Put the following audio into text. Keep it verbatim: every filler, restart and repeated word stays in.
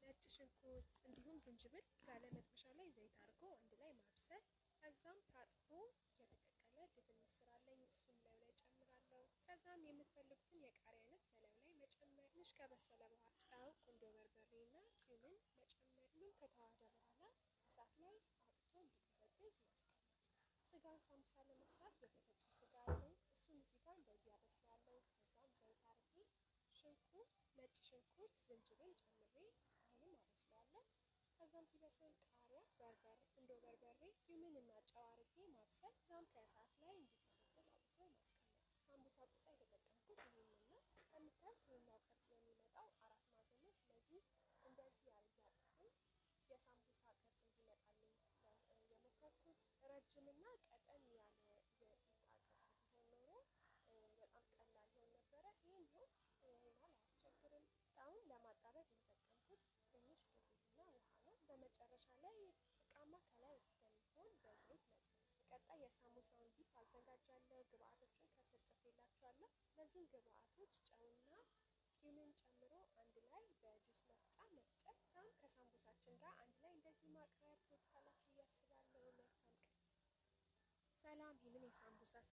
ነጭ ሽንኩርት እንዲሁም ዝንጅብል ጋለ መጥበሻ ላይ ዘይት አድርጎ አንድ ላይ ማብሰል። ከዛም ታጥቦ የተቀቀለ ድፍን ምስር አለኝ እሱን ላይ ላይ ጨምራለሁ። ከዛም የምትፈልጉትን የቃሪያ አይነት በላዩ ላይ መጨመር። ትንሽ ከበሰለ በኋላ ጨው፣ ቁንዶ በርበሬና ኪዩምን መጨመር። ሁሉም ከተዋሃደ በኋላ እሳት ላይ አውጥቶ እንዲቀዘቅዝ ማስቀመጥ። ስጋን ሳምቡሳ ለመስራት የተፈጨ ስጋ አለኝ እሱን እዚህ ጋር እንደዚህ አበስላለሁ። ከዛም ዘይት አድርጌ ሽንኩርት፣ ነጭ ሽንኩርት፣ ዝንጅብል ጨምሬ አሁንም አበስላለሁ። ከዛም ሲበስል ቃሪያ፣ በርበሬ፣ ቁንዶ በርበሬ፣ ኪዩምን እና ጨው አድርጌ ማብሰል። ከዛም ከእሳት ላይ እንዲቀዘቅዝ አውጥቶ ማስቀመጥ። ሳምቡሳ ቂጣ የተጠቀምኩት ይሄንን ነው። እንደምታዩት ይሄኛው ቅርጽ የሚመጣው አራት ማዕዘን ነው። ስለዚህ እንደዚህ አድርጌ አጥፌ የሳምቡሳ ቅርጽ እንዲመጣልኝ የሞከርኩት። ረጅምና ቀጠን ያለ የቂጣ ቅርጽ ቢሆን ኖሮ በጣም ቀላል ይሆን ነበረ። ይሄኛው ይሄናል አያስቸግርም። አሁን ለማጣበቅ የተጠቀምኩት ትንሽ ዱቄትና ውሃ ነው። በመጨረሻ ላይ እቃማ ከላይ እስከሚሆን በዘይት መጥበስ። ቀጣይ የሳምቡሳውን ዲፕ አዘጋጃለሁ። ግብአቶችን ከስር ጽፌላችኋለሁ። እነዚህን ግብአቶች ጨውና ኪዩምን ጨምሮ አንድ ላይ በጁስ መፍጫ መፍጨት። ከዛም ከሳምቡሳችን ጋር አንድ ላይ እንደዚህ ማቅረብ። ትወዱታላችሁ ብዬ አስባለሁ። መልካም ቀን። ሰላም። ይህንን የሳምቡሳ